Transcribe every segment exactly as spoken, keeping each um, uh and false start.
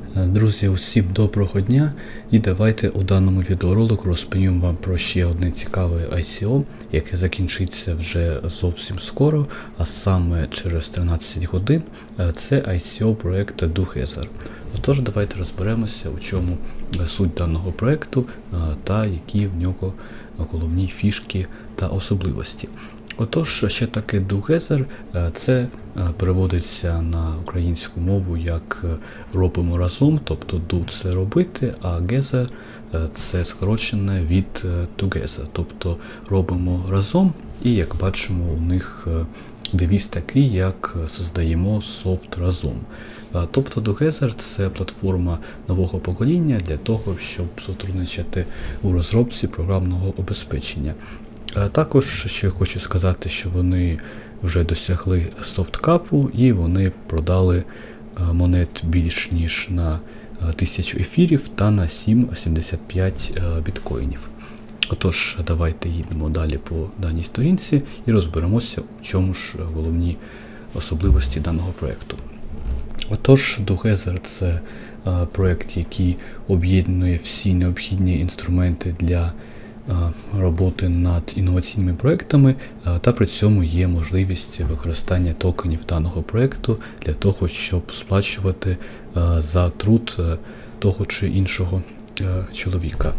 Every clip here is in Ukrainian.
Друзі, усім доброго дня, і давайте у даному відеоролику розповім вам про ще одне цікаве ай сі о, яке закінчиться вже зовсім скоро, а саме через тринадцять годин. Це ай сі о проєкту Dogether. Отож, давайте розберемося, у чому суть даного проєкту та які в нього головні фішки та особливості. Отож, що таке Dogether? Це переводиться на українську мову як робимо разом, тобто do – це робити, а gether – це скорочене від together, тобто робимо разом, і як бачимо, у них девіз такий, як создаємо софт разом. Тобто Dogether – це платформа нового покоління для того, щоб сотрудничати у розробці програмного обезпечення. Також ще я хочу сказати, що вони вже досягли софткапу і вони продали монет більш ніж на тисячу ефірів та на сім цілих сімдесят п'ять біткоїнів. Отож, давайте їдемо далі по даній сторінці і розберемося, у чому ж головні особливості даного проєкту. Отож, Dogether – це проєкт, який об'єднує всі необхідні інструменти для роботи над інноваційними проєктами, та при цьому є можливість використання токенів даного проєкту для того, щоб сплачувати за труд того чи іншого чоловіка.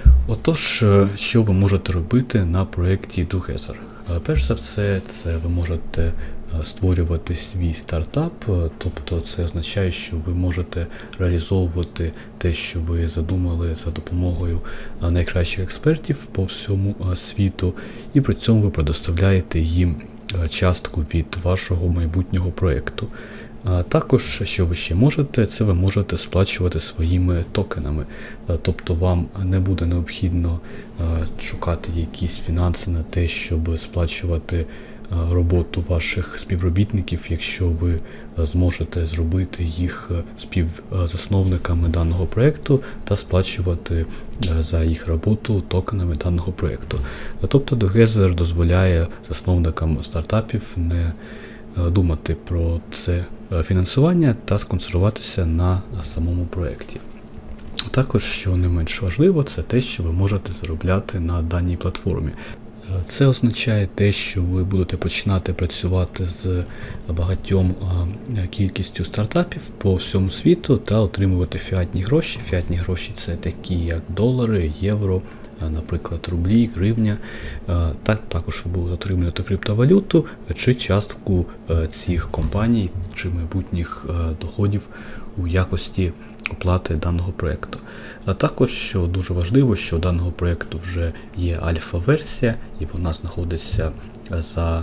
Отож, що ви можете робити на проєкті Dogether? Перш за все, це ви можете створювати свій стартап, тобто це означає, що ви можете реалізовувати те, що ви задумали за допомогою найкращих експертів по всьому світу, і при цьому ви предоставляєте їм частку від вашого майбутнього проєкту. Також, що ви ще можете, це ви можете сплачувати своїми токенами, тобто вам не буде необхідно шукати якісь фінанси на те, щоб сплачувати роботу ваших співробітників, якщо ви зможете зробити їх співзасновниками даного проєкту та сплачувати за їх роботу токенами даного проєкту. Тобто Dogether дозволяє засновникам стартапів не думати про це фінансування та сконцентруватися на самому проєкті. Також, що не менш важливо, це те, що ви можете заробляти на даній платформі. Це означає те, що ви будете починати працювати з багатьом кількістю стартапів по всьому світу та отримувати фіатні гроші. Фіатні гроші – це такі, як долари, євро, наприклад, рублі, гривня. Так, також ви будете отримувати криптовалюту чи частку цих компаній чи майбутніх доходів у якості оплати даного проєкту. А також, що дуже важливо, що у даного проєкту вже є альфа-версія, і вона знаходиться за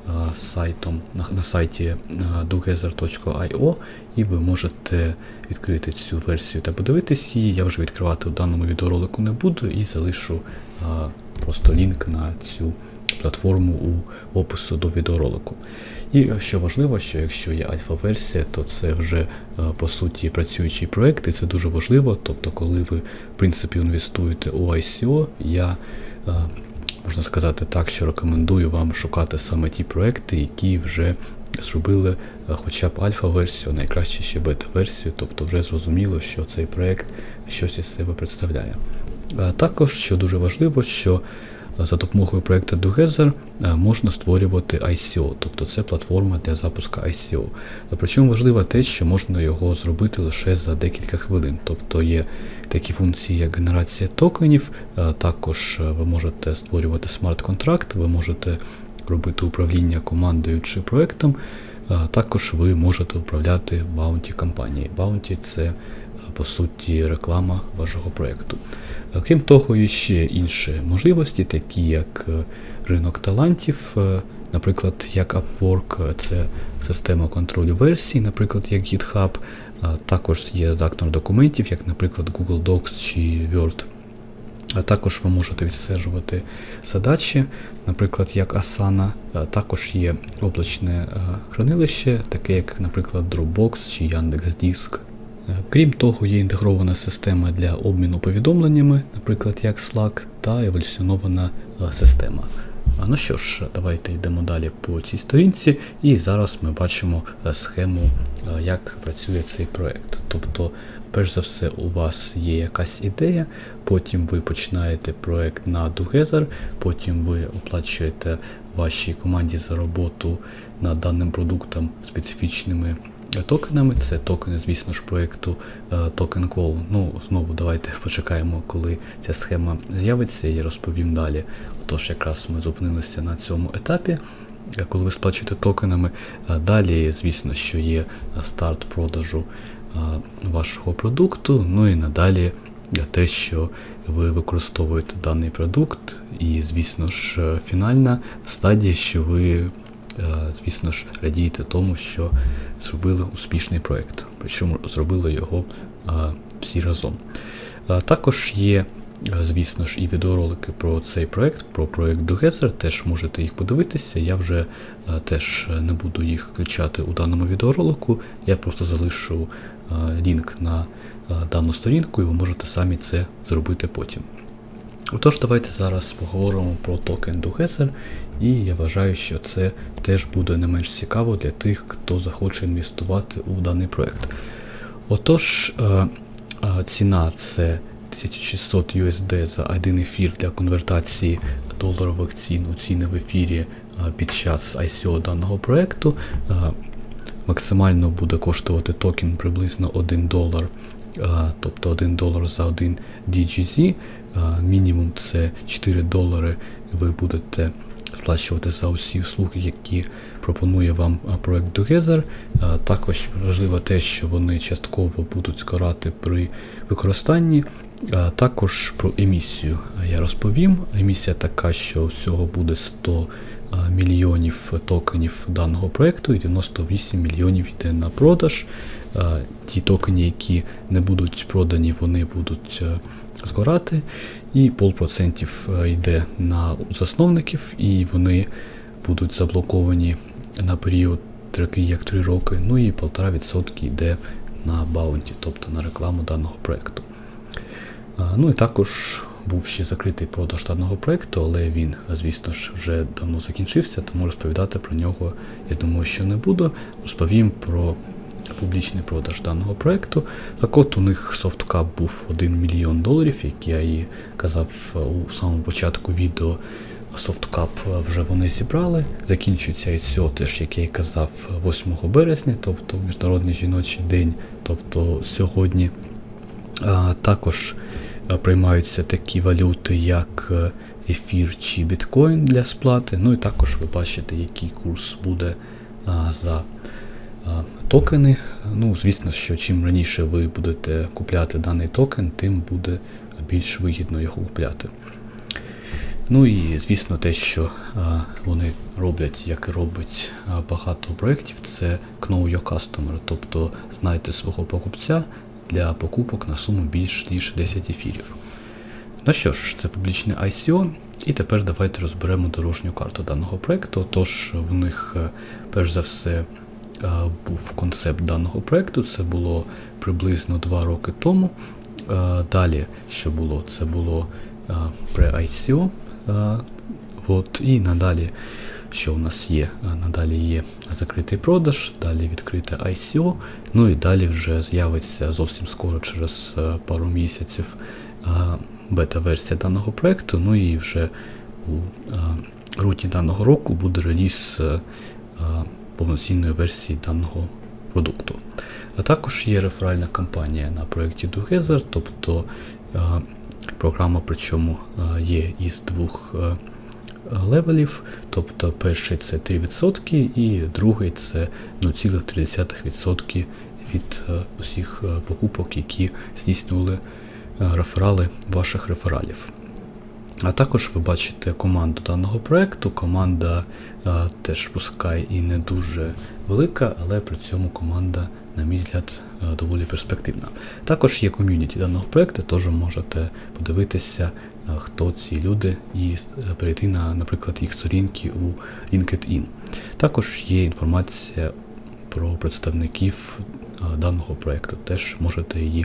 сайтом, на, на сайті dogether точка ай о, і ви можете відкрити цю версію та подивитись її. Я вже відкривати у даному відеоролику не буду і залишу а, просто лінк на цю платформу у опису до відеоролику. І що важливо, що якщо є альфа-версія, то це вже по суті працюючий проєкт, і це дуже важливо. Тобто, коли ви в принципі інвестуєте у ай сі о, я можна сказати так, що рекомендую вам шукати саме ті проекти, які вже зробили хоча б альфа-версію, найкраще ще бета-версію, тобто вже зрозуміло, що цей проект щось із себе представляє. Також, що дуже важливо, що за допомогою проєкту Dogether можна створювати ай сі о, тобто це платформа для запуску ай сі о. Причому важливо те, що можна його зробити лише за декілька хвилин. Тобто є такі функції, як генерація токенів, також ви можете створювати смарт-контракт, ви можете робити управління командою чи проєктом, також ви можете управляти баунті кампанії. Баунті – це по суті реклама вашого проєкту. Крім того, є ще інші можливості, такі як ринок талантів, наприклад, як Upwork, це система контролю версій, наприклад, як GitHub, також є редактор документів, як, наприклад, Google Docs чи Word. А також ви можете відстежувати задачі, наприклад, як Asana, також є облачне хранилище, таке як, наприклад, Dropbox чи Яндекс.Диск. Крім того, є інтегрована система для обміну повідомленнями, наприклад, як Slack, та еволюціонована система. Ну що ж, давайте йдемо далі по цій сторінці, і зараз ми бачимо схему, як працює цей проект. Тобто, перш за все, у вас є якась ідея, потім ви починаєте проект на Dogether, потім ви оплачуєте вашій команді за роботу над даним продуктом специфічними токенами. Це токени, звісно ж, проєкту TokenCall. Ну, знову давайте почекаємо, коли ця схема з'явиться, і розповім далі. Отож, якраз ми зупинилися на цьому етапі, коли ви сплачуєте токенами. Далі, звісно, що є старт продажу вашого продукту, ну і надалі те, що ви використовуєте даний продукт, і, звісно ж, фінальна стадія, що ви, звісно ж, радієте тому, що зробили успішний проєкт, причому зробили його всі разом. Також є, звісно ж, і відеоролики про цей проєкт, про проєкт Dogether, теж можете їх подивитися, я вже теж не буду їх включати у даному відеоролику, я просто залишу лінк на дану сторінку, і ви можете самі це зробити потім. Отож, давайте зараз поговоримо про токен Dogether, і я вважаю, що це теж буде не менш цікаво для тих, хто захоче інвестувати у даний проєкт. Отож, ціна це тисяча шістсот ю ес ді за один ефір для конвертації доларових цін у ціни в ефірі під час ай сі о даного проєкту. Максимально буде коштувати токен приблизно один долар, тобто один долар за один ді джі зі, мінімум це чотири долари ви будете сплачувати за усі услуги, які пропонує вам проект Dogether. Також важливо те, що вони частково будуть згорати при використанні. Також про емісію я розповім. Емісія така, що всього буде сто мільйонів токенів даного проєкту і дев'яносто вісім мільйонів йде на продаж. Ті токени, які не будуть продані, вони будуть згорати, і полпроцентів йде на засновників, і вони будуть заблоковані на період такий, як три роки, ну і півтора відсотка йде на баунті, тобто на рекламу даного проєкту. Ну і також був ще закритий продаж даного проєкту, але він, звісно ж, вже давно закінчився, тому розповідати про нього, я думаю, що не буду. Розповім про публічний продаж даного проєкту. Так от у них софткап був один мільйон доларів, як я і казав у самому початку відео, софткап вже вони зібрали. Закінчується ай сі о теж, як я і казав, восьмого березня, тобто Міжнародний жіночий день, тобто сьогодні. А, також приймаються такі валюти, як ефір чи біткоін для сплати. Ну і також ви бачите, який курс буде а, за а, токени. Ну, звісно, що чим раніше ви будете купляти даний токен, тим буде більш вигідно його купляти. Ну і, звісно, те, що а, вони роблять, як і робить а, багато проєктів, це Know Your Customer, тобто знайте свого покупця для покупок на суму більш ніж десять ефірів. Ну що ж, це публічний ай сі о, і тепер давайте розберемо дорожню карту даного проєкту. Тож, в них, перш за все, був концепт даного проєкту, це було приблизно два роки тому. Далі, що було? Це було pre-ай сі о, от, і надалі, що у нас є? Надалі є закритий продаж, далі відкрите ай сі о, ну і далі вже з'явиться зовсім скоро, через пару місяців, бета-версія даного проєкту, ну і вже у грудні даного року буде реліз повноцінної версії даного продукту. А також є реферальна кампанія на проєкті Dogether, тобто програма, причому є із двох левелів, тобто перший це три відсотки і другий це нуль цілих три десятих відсотка від усіх покупок, які здійснювали реферали ваших рефералів. А також ви бачите команду даного проєкту. Команда а, теж пускай і не дуже велика, але при цьому команда, на мій взгляд, доволі перспективна. Також є ком'юніті даного проєкту, теж можете подивитися, а, хто ці люди, і перейти на, наприклад, їх сторінки у LinkedIn. Також є інформація про представників а, даного проєкту, теж можете її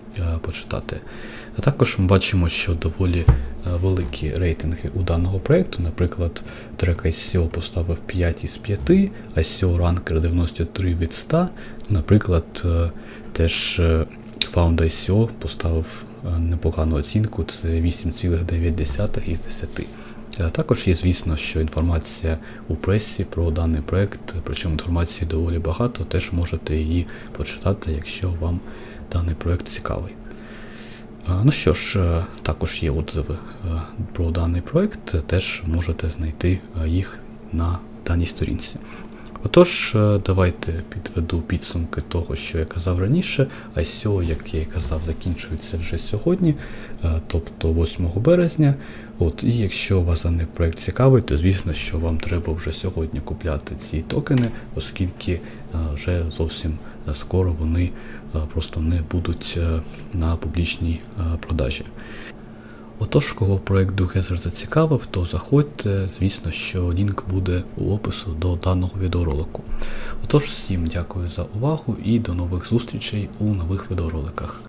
почитати. А також ми бачимо, що доволі великі рейтинги у даного проєкту. Наприклад, трек ай сі о поставив п'ять із п'яти, ай сі о Ranker дев'яносто три від ста. Наприклад, теж Found.ай сі о поставив непогану оцінку, це вісім цілих дев'ять десятих із десяти. Також є, звісно, що інформація у пресі про даний проєкт, причому інформації доволі багато, теж можете її почитати, якщо вам даний проєкт цікавий. Ну що ж, також є отзиви про даний проєкт, теж можете знайти їх на даній сторінці. Отож, давайте підведу підсумки того, що я казав раніше. ай сі о, як я і казав, закінчується вже сьогодні, тобто восьмого березня. От, і якщо вас даний проєкт цікавий, то звісно, що вам треба вже сьогодні купляти ці токени, оскільки вже зовсім скоро вони просто не будуть на публічній продажі. Отож, кого проєкт DoGether зацікавив, то заходьте, звісно, що лінк буде у опису до даного відеоролику. Отож, всім дякую за увагу і до нових зустрічей у нових відеороликах.